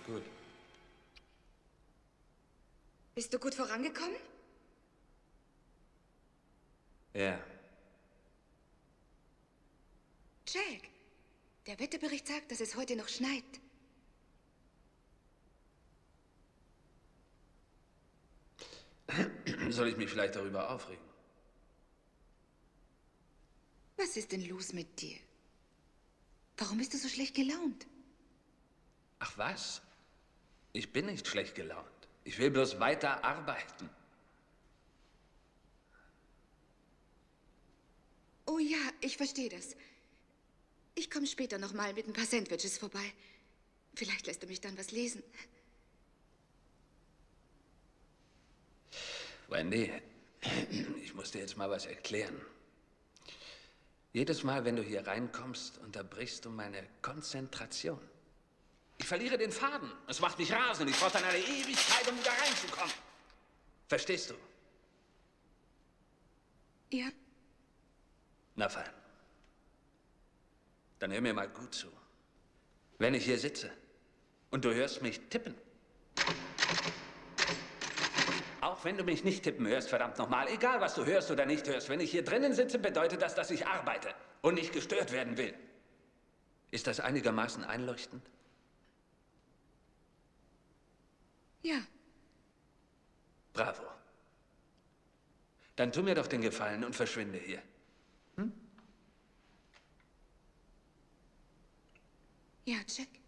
Gut. Bist du gut vorangekommen? Ja. Jack, der Wetterbericht sagt, dass es heute noch schneit. Soll ich mich vielleicht darüber aufregen? Was ist denn los mit dir? Warum bist du so schlecht gelaunt? Ach was? Ich bin nicht schlecht gelaunt. Ich will bloß weiter arbeiten. Oh ja, ich verstehe das. Ich komme später noch mal mit ein paar Sandwiches vorbei. Vielleicht lässt du mich dann was lesen. Wendy, ich muss dir jetzt mal was erklären. Jedes Mal, wenn du hier reinkommst, unterbrichst du meine Konzentration. Ich verliere den Faden. Es macht mich rasend. Ich brauche dann eine Ewigkeit, um wieder reinzukommen. Verstehst du? Ja. Na fein. Dann hör mir mal gut zu. Wenn ich hier sitze und du hörst mich tippen, auch wenn du mich nicht tippen hörst, verdammt nochmal, egal was du hörst oder nicht hörst, wenn ich hier drinnen sitze, bedeutet das, dass ich arbeite und nicht gestört werden will. Ist das einigermaßen einleuchtend? Ja. Bravo. Dann tu mir doch den Gefallen und verschwinde hier. Hm? Ja, Jack.